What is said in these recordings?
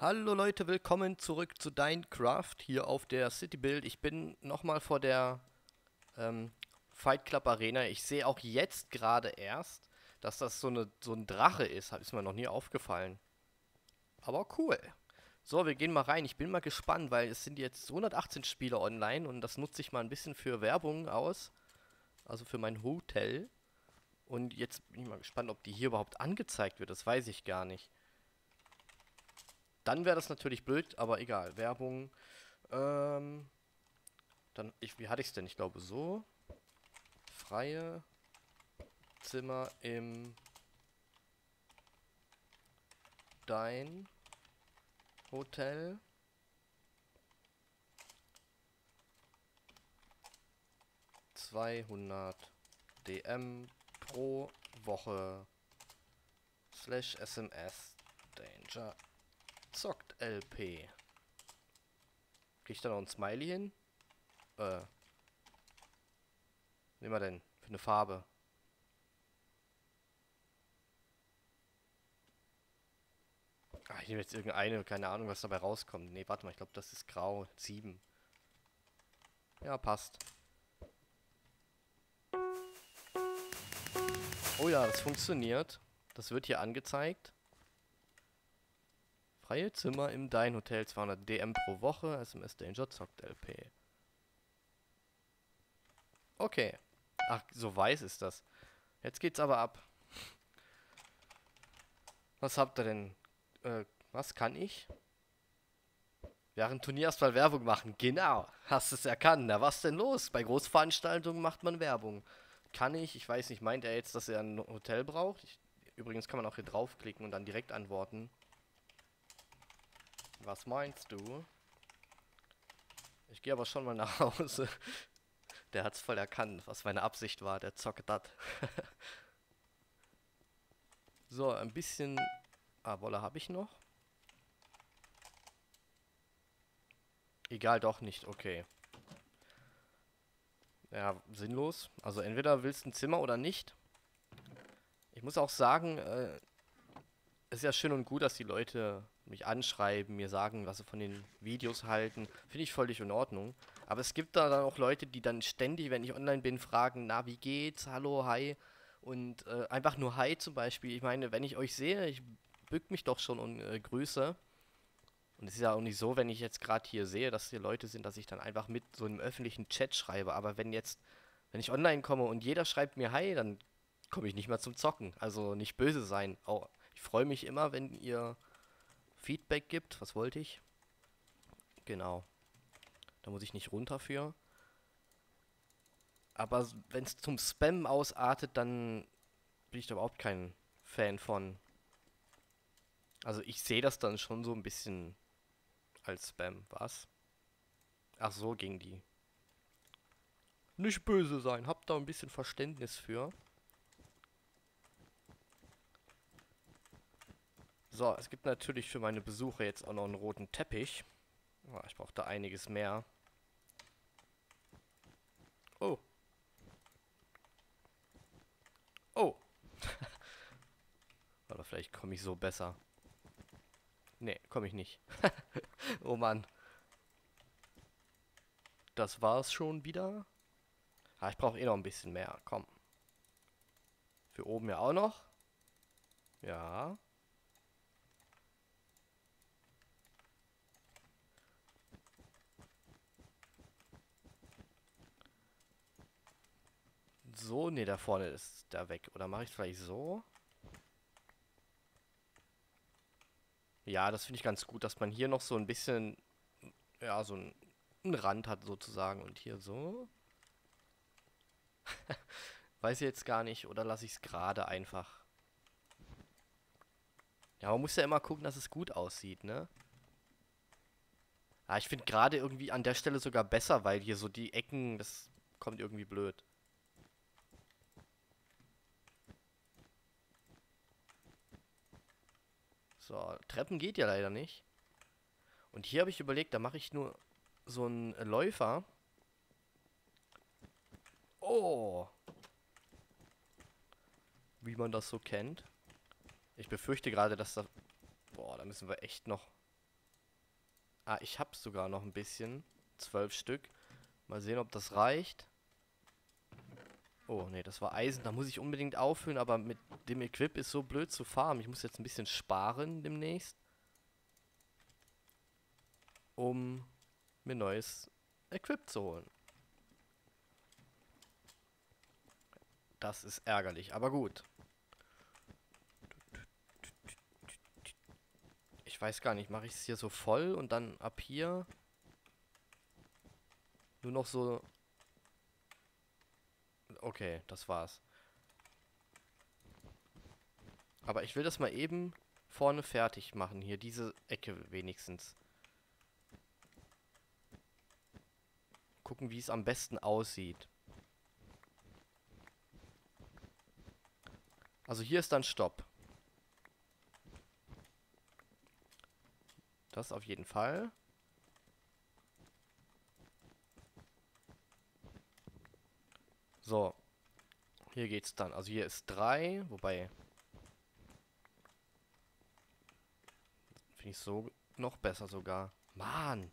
Hallo Leute, willkommen zurück zu Dinecraft hier auf der City Build. Ich bin nochmal vor der ähm, Fight Club Arena. Ich sehe auch jetzt gerade erst, dass das so ein Drache ist. Ist mir noch nie aufgefallen. Aber cool. So, wir gehen mal rein. Ich bin mal gespannt, weil es sind jetzt 118 Spieler online und das nutze ich mal ein bisschen für Werbung aus. Also für mein Hotel. Und jetzt bin ich mal gespannt, ob die hier überhaupt angezeigt wird. Das weiß ich gar nicht. Dann wäre das natürlich blöd, aber egal. Werbung. Ähm, wie hatte ich es denn? Ich glaube so. Freie Zimmer im Dein Hotel. 200 DM pro Woche. Slash SMS. Danger. Zockt LP. Krieg ich da noch ein Smiley hin? Was nehmen wir denn? Für eine Farbe. Ah, ich nehme jetzt irgendeine, keine Ahnung, was dabei rauskommt. Nee, warte mal, ich glaube, das ist grau. 7. Ja, passt. Oh ja, das funktioniert. Das wird hier angezeigt. Freie Zimmer im Dein Hotel, 200 DM pro Woche, SMS Danger zockt LP. Okay. Ach, so weiß ist das. Jetzt geht's aber ab. Was habt ihr denn? Was kann ich? Während Turnierauswahl Werbung machen. Genau. Hast es erkannt. Na, was denn los? Bei Großveranstaltungen macht man Werbung. Kann ich? Ich weiß nicht. Meint er jetzt, dass er ein Hotel braucht? Übrigens kann man auch hier draufklicken und dann direkt antworten. Was meinst du? Ich gehe aber schon mal nach Hause. Der hat's voll erkannt, was meine Absicht war. Der zockt dat. So, ein bisschen... Ah, Wolle habe ich noch. Egal, doch nicht. Okay. Ja, sinnlos. Also entweder willst du ein Zimmer oder nicht. Ich muss auch sagen, es ist ja schön und gut, dass die Leute mich anschreiben, mir sagen, was sie von den Videos halten. Finde ich völlig in Ordnung. Aber es gibt da dann auch Leute, die dann ständig, wenn ich online bin, fragen, na, wie geht's? Hallo, hi. Und einfach nur hi zum Beispiel. Ich meine, wenn ich euch sehe, ich bück mich doch schon und grüße. Und es ist ja auch nicht so, wenn ich jetzt gerade hier sehe, dass hier Leute sind, dass ich dann einfach mit so einem öffentlichen Chat schreibe. Aber wenn ich online komme und jeder schreibt mir hi, dann komme ich nicht mehr zum Zocken. Also nicht böse sein. Auch, ich freue mich immer, wenn ihr Feedback gibt. Was wollte ich? Genau. Da muss ich nicht runter für. Aber wenn es zum Spam ausartet, dann bin ich da überhaupt kein Fan von. Also ich sehe das dann schon so ein bisschen als Spam. Was? Ach so, ging die. Nicht böse sein, habt da ein bisschen Verständnis für. So, es gibt natürlich für meine Besucher jetzt auch noch einen roten Teppich. Oh, ich brauche da einiges mehr. Oh, oh. Aber vielleicht komme ich so besser. Nee, komme ich nicht. Oh Mann. Das war's schon wieder. Ah, ich brauche eh noch ein bisschen mehr. Komm. Für oben ja auch noch. Ja. So, nee, da vorne ist der weg. Oder mache ich es vielleicht so? Ja, das finde ich ganz gut, dass man hier noch so ein bisschen, ja, einen Rand hat sozusagen. Und hier so. Weiß ich jetzt gar nicht. Oder lasse ich es gerade einfach. Ja, man muss ja immer gucken, dass es gut aussieht, ne? Ah, ich finde gerade irgendwie an der Stelle sogar besser, weil hier so die Ecken, das kommt irgendwie blöd. So, Treppen geht ja leider nicht. Und hier habe ich überlegt, da mache ich nur so einen Läufer. Oh, wie man das so kennt. Ich befürchte gerade, dass da... Boah, da müssen wir echt noch... Ah, ich hab's sogar noch ein bisschen. 12 Stück. Mal sehen, ob das reicht. Oh, nee, das war Eisen. Da muss ich unbedingt auffüllen, aber mit dem Equip ist so blöd zu farmen. Ich muss jetzt ein bisschen sparen demnächst, um mir neues Equip zu holen. Das ist ärgerlich, aber gut. Ich weiß gar nicht, mache ich es hier so voll und dann ab hier nur noch so... Okay, das war's. Aber ich will das mal eben vorne fertig machen. Hier, diese Ecke wenigstens. Gucken, wie es am besten aussieht. Also hier ist dann Stopp. Das auf jeden Fall. So. Hier geht's dann. Also hier ist 3, wobei... Finde ich so noch besser sogar. Mann!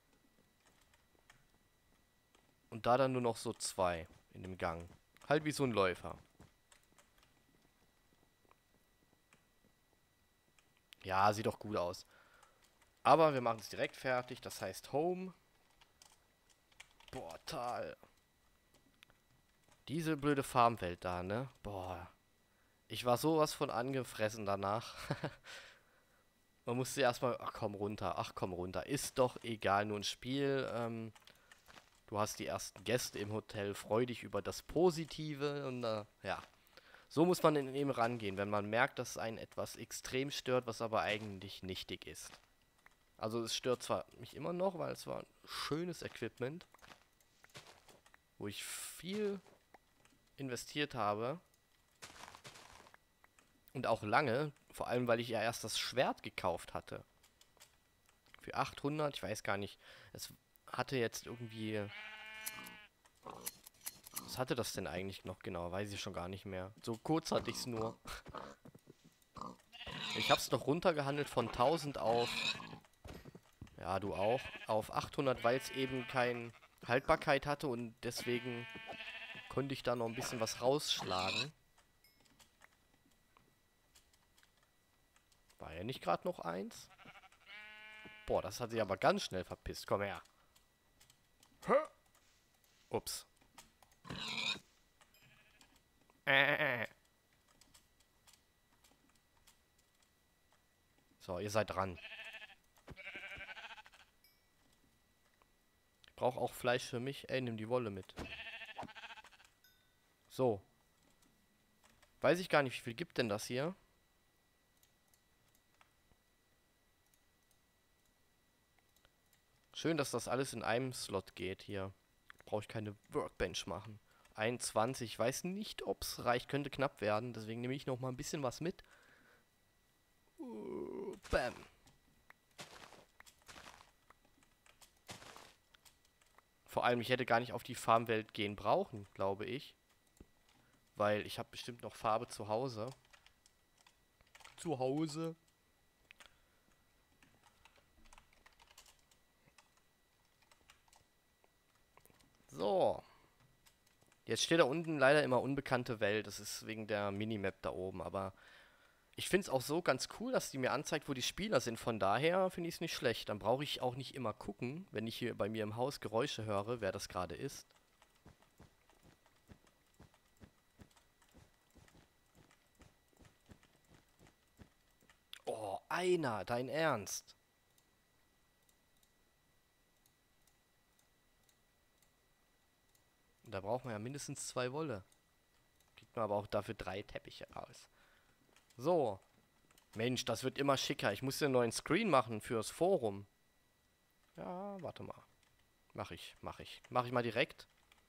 Und da dann nur noch so 2 in dem Gang. Halt wie so ein Läufer. Ja, sieht doch gut aus. Aber wir machen es direkt fertig. Das heißt Home. Portal. Diese blöde Farmwelt da, ne? Boah. Ich war sowas von angefressen danach. Man musste erstmal... Ach komm runter, ach komm runter. Ist doch egal, nur ein Spiel. Du hast die ersten Gäste im Hotel. Freu dich über das Positive. Und ja. So muss man eben rangehen, wenn man merkt, dass einen etwas extrem stört, was aber eigentlich nichtig ist. Also es stört zwar mich immer noch, weil es war ein schönes Equipment, wo ich viel investiert habe. Und auch lange, vor allem weil ich ja erst das Schwert gekauft hatte. Für 800, ich weiß gar nicht. Es hatte jetzt irgendwie... Was hatte das denn eigentlich noch genau? Weiß ich schon gar nicht mehr. So kurz hatte ich es nur. Ich habe es noch runtergehandelt von 1000 auf... Ja, du auch. Auf 800, weil es eben keine Haltbarkeit hatte und deswegen konnte ich da noch ein bisschen was rausschlagen. War ja nicht gerade noch eins? Boah, das hat sich aber ganz schnell verpisst. Komm her. Ups. So, ihr seid dran. Ich brauche auch Fleisch für mich. Ey, nimm die Wolle mit. So. Weiß ich gar nicht, wie viel gibt denn das hier? Schön, dass das alles in einem Slot geht hier. Brauche ich keine Workbench machen. 21. Ich weiß nicht, ob es reicht. Könnte knapp werden. Deswegen nehme ich noch mal ein bisschen was mit. Bam. Vor allem, ich hätte gar nicht auf die Farmwelt gehen brauchen, glaube ich. Weil ich habe bestimmt noch Farbe zu Hause. Zu Hause. So. Jetzt steht da unten leider immer unbekannte Welt. Das ist wegen der Minimap da oben. Aber ich finde es auch so ganz cool, dass die mir anzeigt, wo die Spieler sind. Von daher finde ich es nicht schlecht. Dann brauche ich auch nicht immer gucken, wenn ich hier bei mir im Haus Geräusche höre, wer das gerade ist. Oh, einer, dein Ernst? Da braucht man ja mindestens 2 Wolle. Kriegt man aber auch dafür 3 Teppiche raus. So. Mensch, das wird immer schicker. Ich muss den neuen Screen machen fürs Forum. Ja, warte mal. Mach ich. Mach ich mal direkt.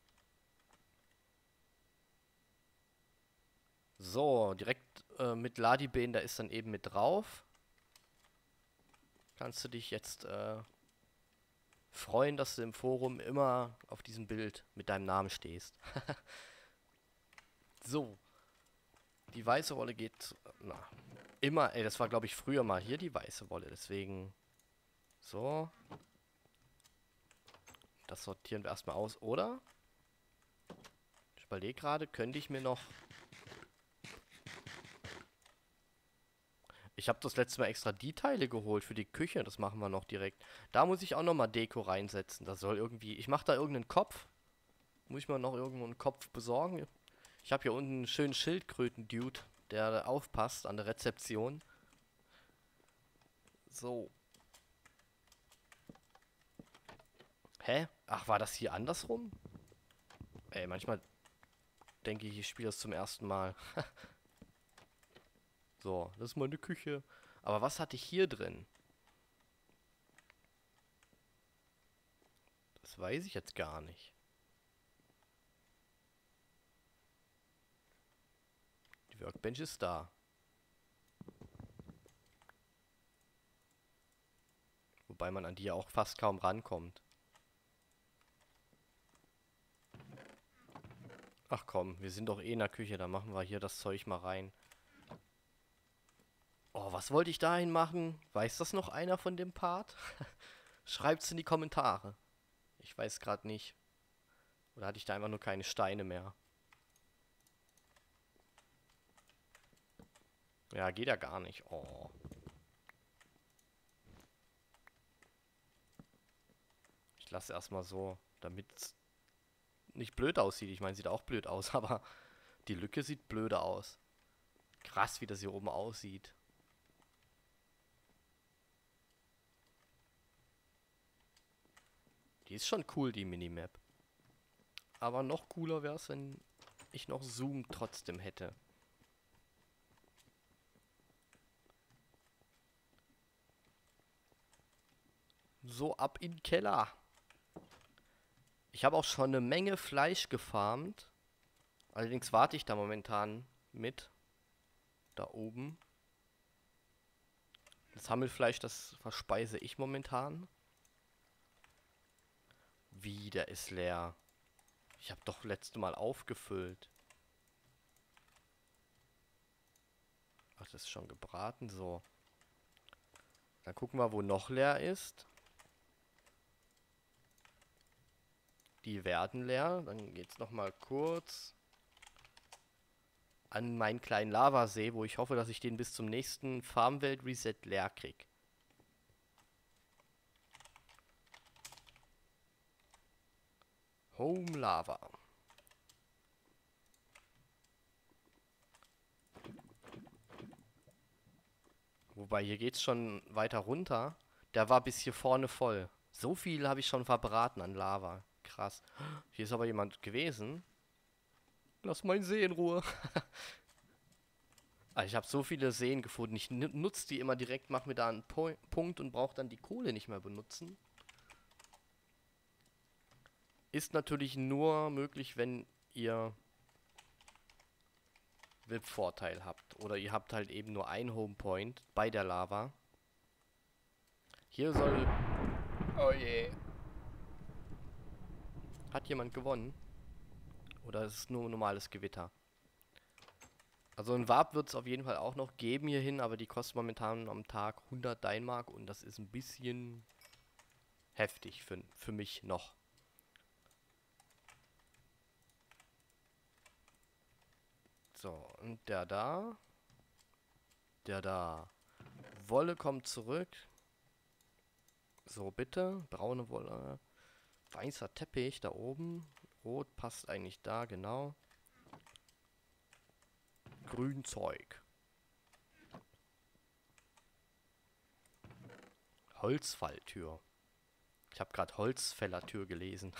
So, direkt mit Ladibeen, da ist dann eben mit drauf. Kannst du dich jetzt freuen, dass du im Forum immer auf diesem Bild mit deinem Namen stehst. So. Die weiße Wolle geht, na, immer, ey, das war glaube ich früher mal hier die weiße Wolle, deswegen So. Das sortieren wir erstmal aus, oder? Ich überlege gerade, könnte ich mir noch... Ich habe das letzte Mal extra die Teile geholt für die Küche. Das machen wir noch direkt. Da muss ich auch nochmal Deko reinsetzen. Das soll irgendwie... Ich mache da irgendeinen Kopf. Muss ich mal noch irgendwo einen Kopf besorgen? Ich habe hier unten einen schönen Schildkröten-Dude, der da aufpasst an der Rezeption. So. Hä? Ach, war das hier andersrum? Ey, manchmal denke ich spiele das zum ersten Mal. So, das ist meine Küche. Aber was hatte ich hier drin? Das weiß ich jetzt gar nicht. Die Workbench ist da. Wobei man an die ja auch fast kaum rankommt. Ach komm, wir sind doch eh in der Küche, dann machen wir hier das Zeug mal rein. Oh, was wollte ich dahin machen? Weiß das noch einer von dem Part? Schreibt's in die Kommentare. Ich weiß gerade nicht. Oder hatte ich da einfach nur keine Steine mehr? Ja, geht ja gar nicht. Oh. Ich lasse erstmal so, damit es nicht blöd aussieht. Ich meine, sieht auch blöd aus, aber die Lücke sieht blöde aus. Krass, wie das hier oben aussieht. Die ist schon cool, die Minimap. Aber noch cooler wäre es, wenn ich noch Zoom trotzdem hätte. So, ab in den Keller. Ich habe auch schon eine Menge Fleisch gefarmt. Allerdings warte ich da momentan mit. Da oben. Das Hammelfleisch, das verspeise ich momentan. Wie, der ist leer. Ich habe doch letzte Mal aufgefüllt. Ach, das ist schon gebraten, so. Dann gucken wir, wo noch leer ist. Die werden leer. Dann geht's nochmal kurz an meinen kleinen Lavasee, wo ich hoffe, dass ich den bis zum nächsten Farmwelt-Reset leer krieg. Home Lava. Wobei, hier geht's schon weiter runter. Der war bis hier vorne voll. So viel habe ich schon verbraten an Lava. Krass. Hier ist aber jemand gewesen. Lass meinen See in Ruhe. Ah, ich habe so viele Seen gefunden. Ich nutze die immer direkt, mache mir da einen Punkt und brauche dann die Kohle nicht mehr benutzen. Ist natürlich nur möglich, wenn ihr VIP-Vorteil habt. Oder ihr habt halt eben nur einen Homepoint bei der Lava. Hier soll... Oh je. Hat jemand gewonnen? Oder ist es nur normales Gewitter? Also ein Warp wird es auf jeden Fall auch noch geben hierhin, aber die kostet momentan am Tag 100 Deinmark und das ist ein bisschen heftig für mich noch. So, und der da. Der da. Wolle kommt zurück. So, bitte. Braune Wolle. Weißer Teppich da oben. Rot passt eigentlich da, genau. Grünzeug. Holzfalltür. Ich habe gerade Holzfällertür gelesen.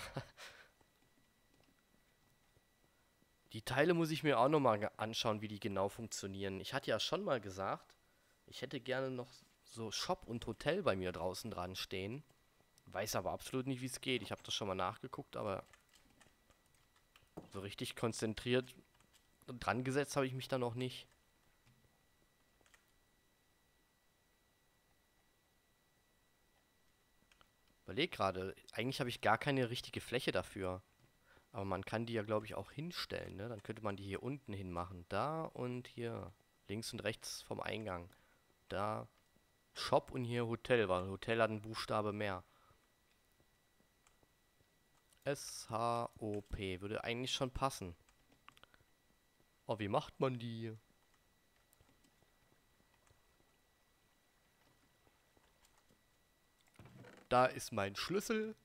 Die Teile muss ich mir auch nochmal anschauen, wie die genau funktionieren. Ich hatte ja schon mal gesagt, ich hätte gerne noch so Shop und Hotel bei mir draußen dran stehen. Weiß aber absolut nicht, wie es geht. Ich habe das schon mal nachgeguckt, aber so richtig konzentriert und dran gesetzt habe ich mich da noch nicht. Überleg gerade, eigentlich habe ich gar keine richtige Fläche dafür. Aber man kann die ja, glaube ich, auch hinstellen, ne? Dann könnte man die hier unten hin machen. Da und hier. Links und rechts vom Eingang. Da. Shop und hier Hotel, weil Hotel hat einen Buchstabe mehr. S-H-O-P würde eigentlich schon passen. Oh, wie macht man die? Da ist mein Schlüssel.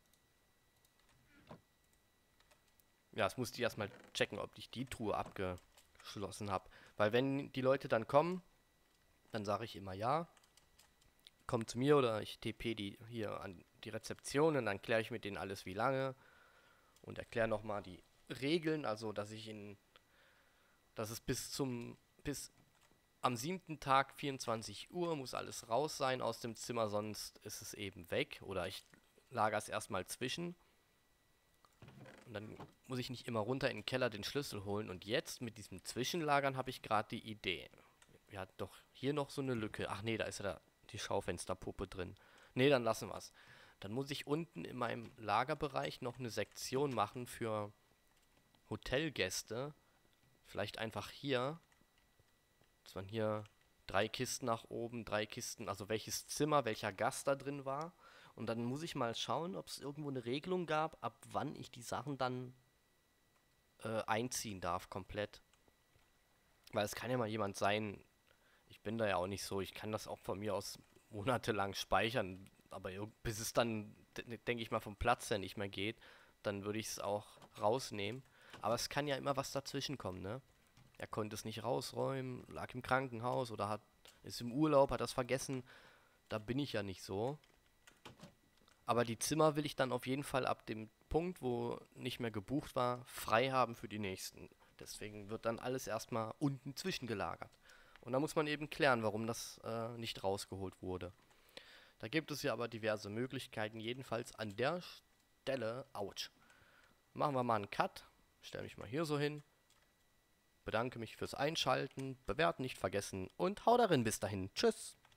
Ja, das musste ich erstmal checken, ob ich die Truhe abgeschlossen habe. Weil wenn die Leute dann kommen, dann sage ich immer ja. Kommt zu mir oder ich TP die hier an die Rezeption und dann kläre ich mit denen alles wie lange und erkläre nochmal die Regeln, also dass es bis am 7. Tag 24 Uhr muss alles raus sein aus dem Zimmer, sonst ist es eben weg oder ich lager es erstmal zwischen und dann muss ich nicht immer runter in den Keller den Schlüssel holen und jetzt mit diesem Zwischenlagern habe ich gerade die Idee. Wir hatten doch hier noch so eine Lücke. Ach nee, da ist ja die Schaufensterpuppe drin. Nee, dann lassen wir es. Dann muss ich unten in meinem Lagerbereich noch eine Sektion machen für Hotelgäste. Vielleicht einfach hier, dass man hier 3 Kisten nach oben, 3 Kisten, also welches Zimmer, welcher Gast da drin war. Und dann muss ich mal schauen, ob es irgendwo eine Regelung gab, ab wann ich die Sachen dann einziehen darf, komplett. Weil es kann ja mal jemand sein, ich bin da ja auch nicht so, ich kann das auch von mir aus monatelang speichern, aber bis es dann, denke ich mal, vom Platz her nicht mehr geht, dann würde ich es auch rausnehmen. Aber es kann ja immer was dazwischen kommen, ne? Er konnte es nicht rausräumen, lag im Krankenhaus oder ist im Urlaub, hat das vergessen. Da bin ich ja nicht so. Aber die Zimmer will ich dann auf jeden Fall ab dem Punkt, wo nicht mehr gebucht war, frei haben für die nächsten. Deswegen wird dann alles erstmal unten zwischengelagert. Und da muss man eben klären, warum das nicht rausgeholt wurde. Da gibt es ja aber diverse Möglichkeiten. Jedenfalls an der Stelle, ouch. Machen wir mal einen Cut. Stelle mich mal hier so hin. Bedanke mich fürs Einschalten. Bewerten nicht vergessen. Und hau darin bis dahin. Tschüss.